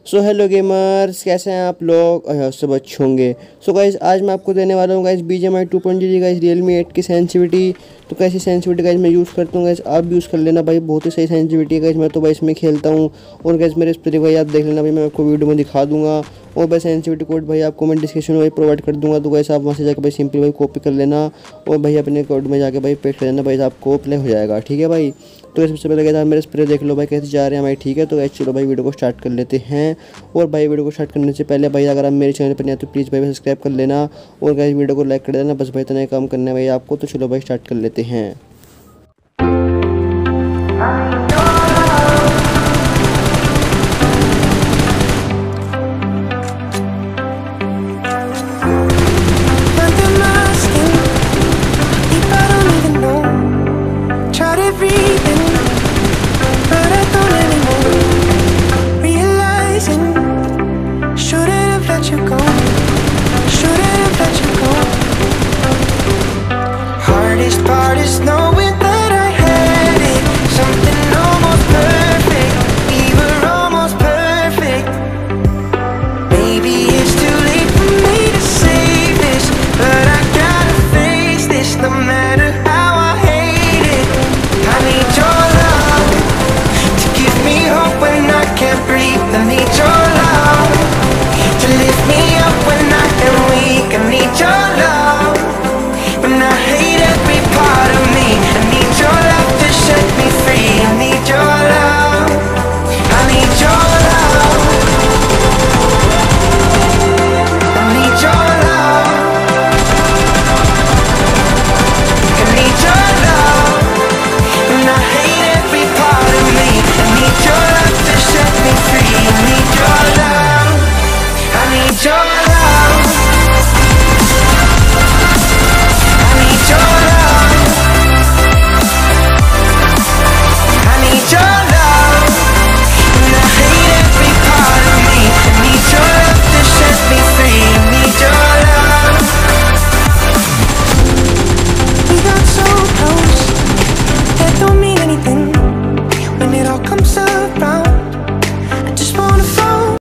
So hello gamers, कैसे हैं आप लोग। सब अच्छे होंगे। सो गाइज आज मैं आपको देने वाला हूँ गाइज BGMI 2.0 गाइज Realme 8 की सेंसिटिविटी। तो कैसी सेंसिटिविटी गाइज मैं यूज़ करता हूँ गाइज, आप भी यूज़ कर लेना भाई। बहुत ही सही सेंसिटिविटी है गाइज, मैं तो भाई इसमें खेलता हूँ। और गाइज मेरे इस पर भाई आप देख लेना भाई, मैं आपको वीडियो में दिखा दूंगा। और भाई सेंसिटिविटी कोड भाई आपको मैं डिस्क्रिप्शन में भाई प्रोवाइड कर दूंगा। तो गाइज आप वहाँ से जाकर भाई सिंपली भाई कॉपी कर लेना और भाई अपने कोड में जाके भाई पेस्ट कर देना भाई, आपको अप्लाई हो जाएगा। ठीक है भाई। तो सबसे पहले कहता है मेरे स्प्रे देख लो भाई कैसे जा रहे हैं भाई। ठीक है, तो गाइस चलो भाई वीडियो को स्टार्ट कर लेते हैं। और भाई वीडियो को स्टार्ट करने से पहले भाई अगर आप मेरे चैनल पर नहीं आए तो प्लीज़ भाई सब्सक्राइब कर लेना और गाइस वीडियो को लाइक कर देना। बस भाई इतना ही काम करना है भाई आपको। तो चलो भाई स्टार्ट कर लेते हैं।